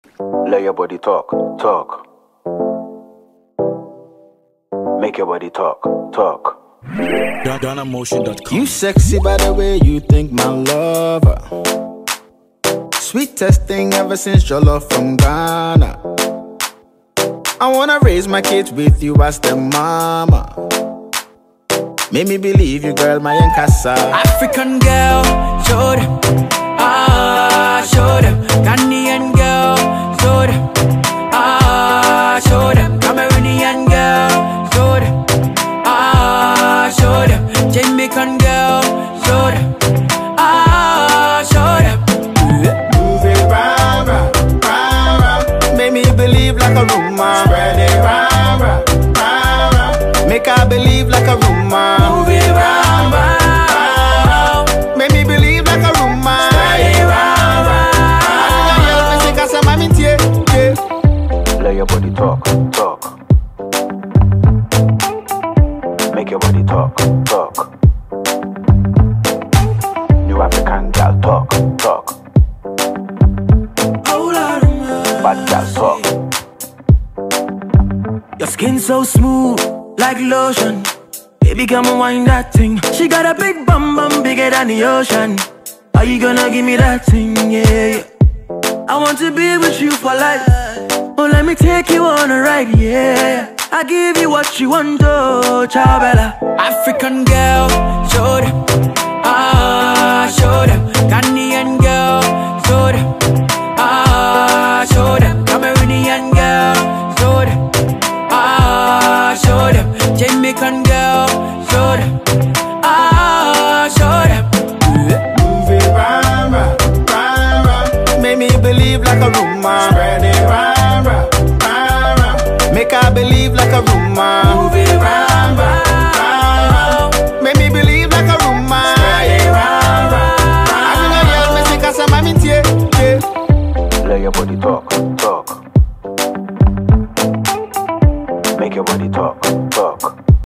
Let your body talk, talk. Make your body talk, talk. GhanaMotion.com. You sexy by the way you think, my lover. Sweetest thing ever since your love from Ghana. I wanna raise my kids with you as the mama. Make me believe you, girl, my Nkasa. African girl, show them. Ah, show them. Ghanaian girl, show them. Ah, show them. Cameroonian girl, show them. Ah, show them. Jamaican girl, show them. Ah, show them. Move it round, round, round, round. Make me believe like a rumor. Spread it round, round, round, round. Make I believe like a rumor. Move it round, round. Make me believe like a rumor. Spread it round, round. Let your body talk, talk. Make your body talk, talk. New African girl talk, talk. Bad girl talk. Your skin so smooth, like lotion. Baby, come and wind that thing. She got a big bum bum, bigger than the ocean. Are you gonna give me that thing? Yeah. I want to be with you for life. Oh, let me take you on a ride, yeah. I give you what you want, oh, ciao bella. African girl, show them. Ah, show them. Ghanaian girl, show them. Ah, show them. Cameroonian girl, show them. Ah, show them. Jamaican girl, show them. Ah, show them. Move it round, round, round, round. Make me believe like a rumor. Spread it round, round, round, round. Make I believe like a rumor. Move it round, round, round. Make me believe like a rumor. Spread it round, round. Let your body talk, talk. Make your body talk, talk.